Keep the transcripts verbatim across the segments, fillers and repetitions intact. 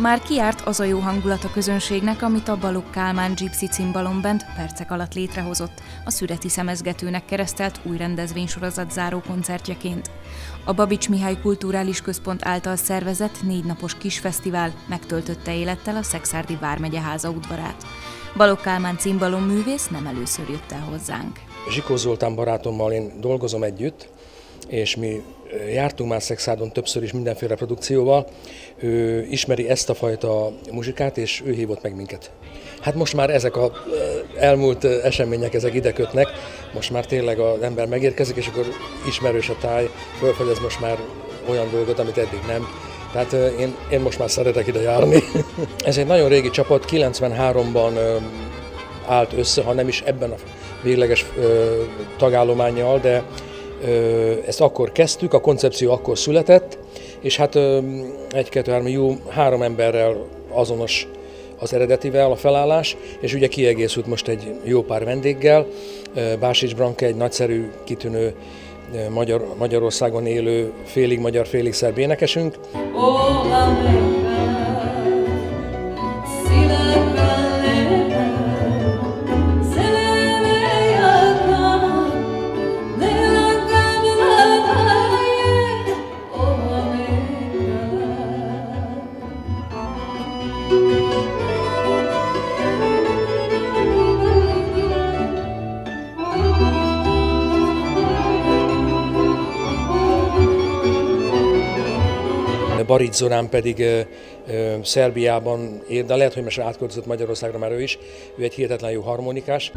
Már kijárt az a jó hangulat a közönségnek, amit a Balogh Kálmán Gypsy Cimbalom Band percek alatt létrehozott, a Szüreti Szemezgetőnek keresztelt új rendezvénysorozat záró koncertjeként. A Babits Mihály Kulturális Központ által szervezett négy napos kisfesztivál megtöltötte élettel a Szekszárdi vármegye háza udvarát. Balogh Kálmán cimbalomművész nem először jött el hozzánk. Zsikó Zoltán barátommal én dolgozom együtt, és mi jártunk már Szekszárdon többször is mindenféle produkcióval. Ő ismeri ezt a fajta muzsikát, és ő hívott meg minket. Hát most már ezek az elmúlt események, ezek ide kötnek, most már tényleg az ember megérkezik, és akkor ismerős a táj, fölfedez most már olyan dolgot, amit eddig nem. Tehát én, én most már szeretek ide járni. Ez egy nagyon régi csapat, kilencvenháromban állt össze, ha nem is ebben a végleges tagállománnyal, de ezt akkor kezdtük, a koncepció akkor született, és hát egy-kettő-három jó három emberrel azonos az eredetivel a felállás, és ugye kiegészült most egy jó pár vendéggel. Básics Branka egy nagyszerű, kitűnő Magyar, Magyarországon élő félig magyar, félig szerb énekesünk. Barics Zorán pedig ö, ö, Szerbiában ér, de lehet, hogy most átköltözött Magyarországra már ő is. Ő egy hihetetlen jó harmonikás.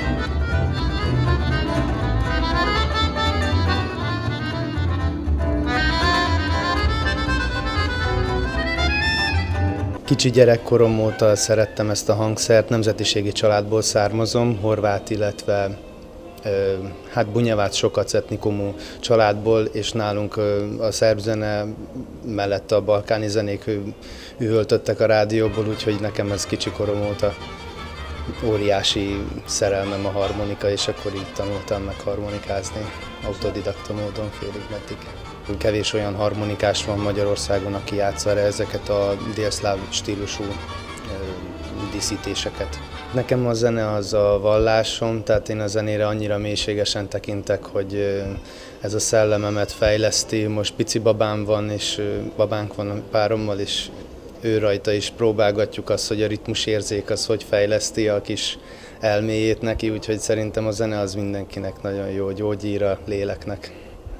Kicsi gyerekkorom óta szerettem ezt a hangszert, nemzetiségi családból származom, horvát, illetve hát bunyavác sokac etnikumú családból, és nálunk a szerb zene mellett a balkáni zenék üvöltöttek a rádióból, úgyhogy nekem ez kicsi korom óta óriási szerelmem a harmonika, és akkor így tanultam meg harmonikázni autodidakta módon félig meddig. Kevés olyan harmonikás van Magyarországon, aki játsza ezeket a délszláv stílusú díszítéseket. Nekem a zene az a vallásom, tehát én a zenére annyira mélységesen tekintek, hogy ez a szellememet fejleszti. Most pici babám van, és babánk van a párommal, és ő rajta is próbálgatjuk azt, hogy a ritmusérzék az hogy fejleszti a kis elméjét neki, úgyhogy szerintem a zene az mindenkinek nagyon jó gyógyír a léleknek.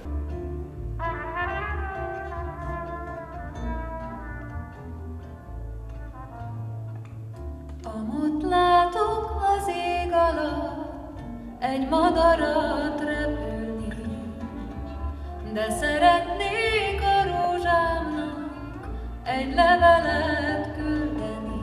Amott látok az ég alatt egy madarat repülni, de szeretnék a rózsámnak egy levelet küldeni.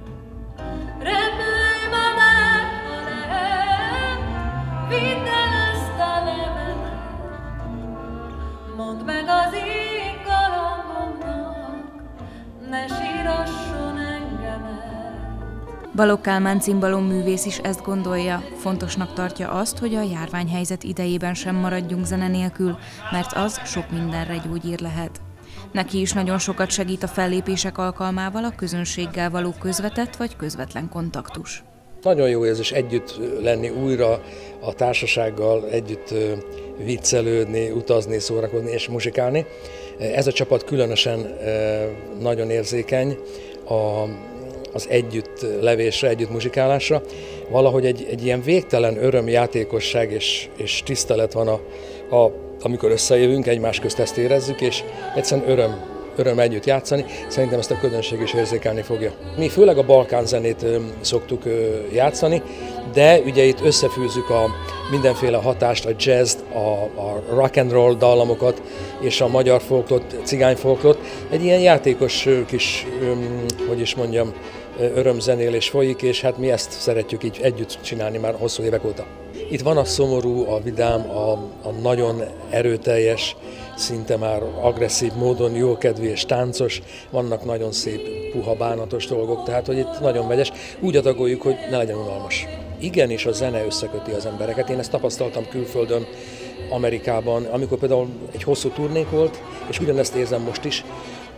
Repülj ma már, ha lehet, vidd el ezt a levelet, mondd meg az én galambomnak, ne sírasson engemet. Balogh Kálmán cimbalomművész is ezt gondolja, fontosnak tartja azt, hogy a járványhelyzet idejében sem maradjunk zene nélkül, mert az sok mindenre gyógyír lehet. Neki is nagyon sokat segít a fellépések alkalmával a közönséggel való közvetett vagy közvetlen kontaktus. Nagyon jó érzés együtt lenni újra a társasággal, együtt viccelődni, utazni, szórakozni és muzsikálni. Ez a csapat különösen nagyon érzékeny a az együtt levésre, együtt muzsikálásra. Valahogy egy, egy ilyen végtelen öröm, játékosság és, és tisztelet van, a, a, amikor összejövünk, egymás közt ezt érezzük, és egyszerűen öröm, öröm együtt játszani. Szerintem ezt a közönség is érzékelni fogja. Mi főleg a balkán zenét ö, szoktuk ö, játszani, de ugye itt összefűzzük a mindenféle hatást, a jazzt, a, a rock and roll dallamokat és a magyar folklort, cigány folklort. Egy ilyen játékos kis, ö, hogy is mondjam, örömzenélés folyik, és hát mi ezt szeretjük így együtt csinálni már hosszú évek óta. Itt van a szomorú, a vidám, a, a nagyon erőteljes, szinte már agresszív módon jókedvű és táncos, vannak nagyon szép, puha, bánatos dolgok, tehát hogy itt nagyon vegyes. Úgy adagoljuk, hogy ne legyen unalmas. Igenis a zene összeköti az embereket, én ezt tapasztaltam külföldön, Amerikában, amikor például egy hosszú turnék volt, és ugyanezt érzem most is,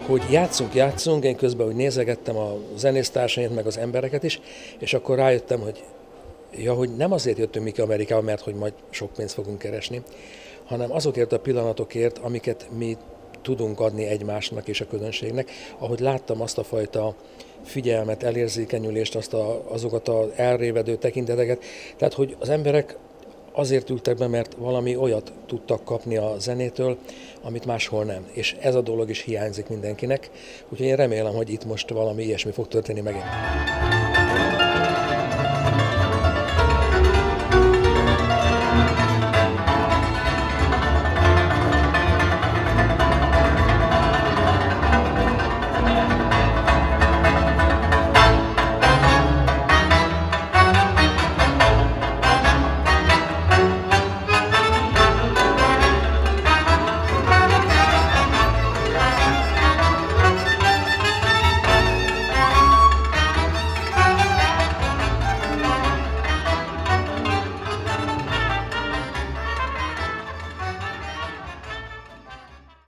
hogy játszunk, játszunk, én közben úgy nézegettem a zenésztársait, meg az embereket is, és akkor rájöttem, hogy ja, hogy nem azért jöttünk mi ki Amerikába, mert hogy majd sok pénzt fogunk keresni, hanem azokért a pillanatokért, amiket mi tudunk adni egymásnak és a közönségnek, ahogy láttam azt a fajta figyelmet, elérzékenyülést, azt a, azokat az elrévedő tekinteteket, tehát hogy az emberek azért ültek be, mert valami olyat tudtak kapni a zenétől, amit máshol nem. És ez a dolog is hiányzik mindenkinek, úgyhogy én remélem, hogy itt most valami ilyesmi fog történni megint.